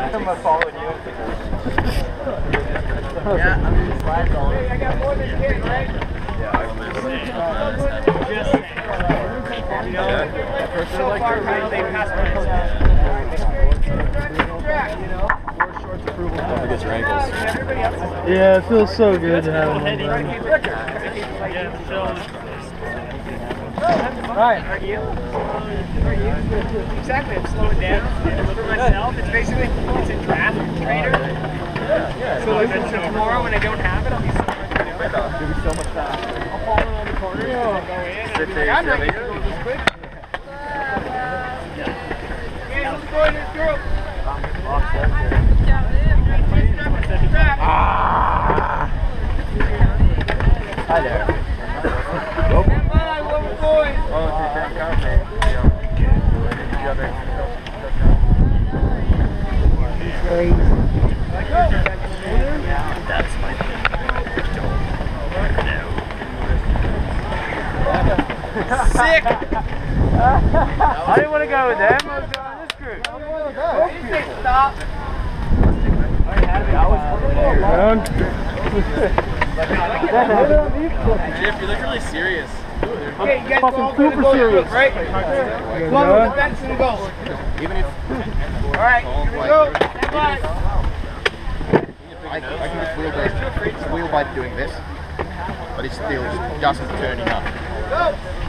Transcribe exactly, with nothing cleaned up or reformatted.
I'm following you. Yeah, I'm in five dollars. I got more than ten, right? Yeah, I'm Just saying. You know, so far, right, they passed my track, you know? Four shorts approval. Don't forget your ankles. Yeah, it feels so good to have him. Right. Are you? Are you? Exactly. I'm slowing down. For myself, it's basically it's a draft trainer. So like tomorrow when I don't have it, I'll be so much better. You'll be so much faster. I'll fall around the corners and I'll go in. And I'll be like, I'm not going to go this quick. Okay, who's going this group? Ah! Hi there. Stand by, little boy. Oh, okay, that's my thing. Sick! I didn't want to go with them, I was going with this group. You say stop. Jeff, you look really serious. Okay, you guys go all through the super goal serious. group, right? One with the bench and the goal. Even if Alright, here we go. Stand by. I, I can just wheel, the, wheel by doing this, but it's still just turning up. Go!